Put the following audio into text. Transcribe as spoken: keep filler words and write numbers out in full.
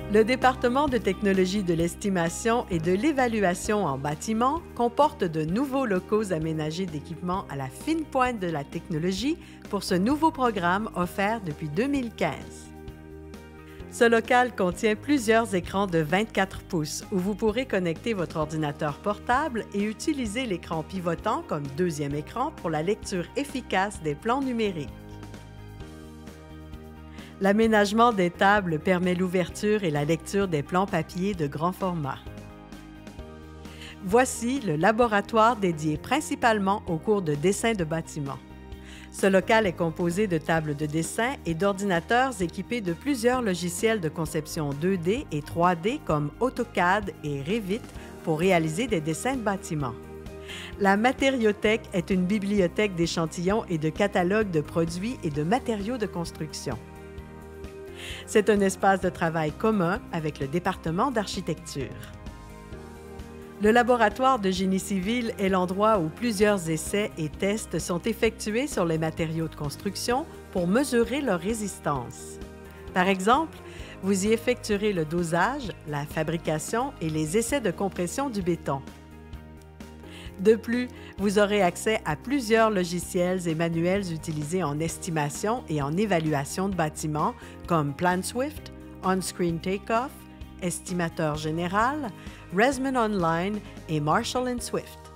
Le département de technologie de l'estimation et de l'évaluation en bâtiment comporte de nouveaux locaux aménagés d'équipements à la fine pointe de la technologie pour ce nouveau programme offert depuis deux mille quinze. Ce local contient plusieurs écrans de vingt-quatre pouces où vous pourrez connecter votre ordinateur portable et utiliser l'écran pivotant comme deuxième écran pour la lecture efficace des plans numériques. L'aménagement des tables permet l'ouverture et la lecture des plans papier de grand format. Voici le laboratoire dédié principalement aux cours de dessin de bâtiment. Ce local est composé de tables de dessin et d'ordinateurs équipés de plusieurs logiciels de conception deux D et trois D comme AutoCAD et Revit pour réaliser des dessins de bâtiments. La matériothèque est une bibliothèque d'échantillons et de catalogues de produits et de matériaux de construction. C'est un espace de travail commun avec le département d'architecture. Le laboratoire de génie civil est l'endroit où plusieurs essais et tests sont effectués sur les matériaux de construction pour mesurer leur résistance. Par exemple, vous y effectuerez le dosage, la fabrication et les essais de compression du béton. De plus, vous aurez accès à plusieurs logiciels et manuels utilisés en estimation et en évaluation de bâtiments comme PlanSwift, OnScreen Takeoff, Estimateur général, Resman Online et Marshall and Swift.